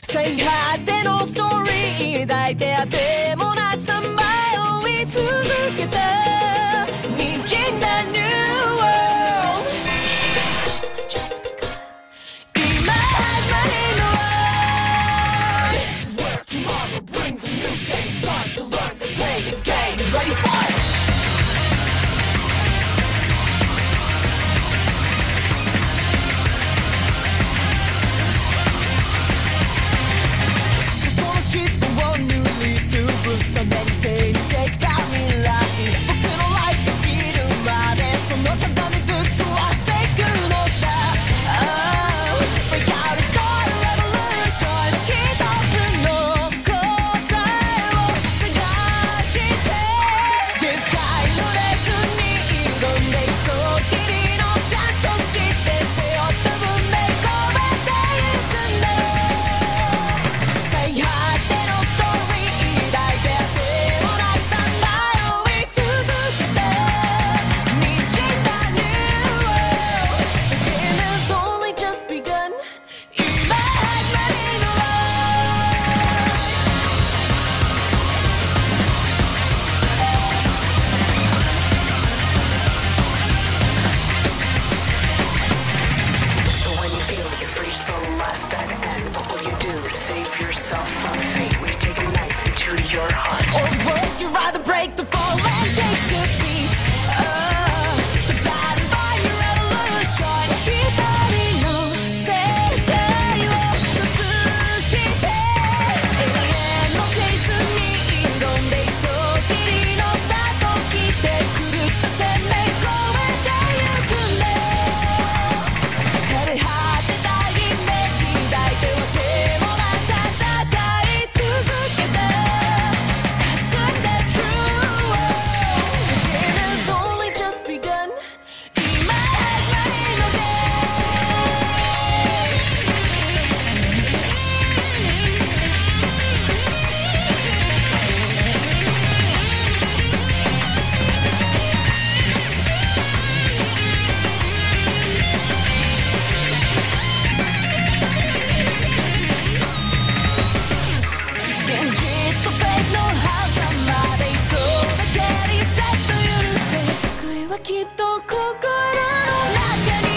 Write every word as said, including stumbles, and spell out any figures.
最果てのストーリー抱いてあてもなくさんばい追い続けた滲んだ New World 今始まりの This is where tomorrow brings a new game. Start to learn to play this game. Ready for it? 湿度を塗りつぶすために整理してきた未来僕のライフが尽きるまでその定めぶち壊していくのさ Oh, break out and start a revolution 一つの答えを探してでかいのレースに挑んで一度きりのチャンスとして背負った運命込めてゆくんだ最果てOr would you rather break the fall and take defeat? Oh, so battle for your revolution 一人の世界を映して永遠のチェイスに挑んで一度きりのスタート切って狂った天命超えてゆくんだ枯れ果てたイメージ抱いてわけもなく戦い続けたきっと心の中に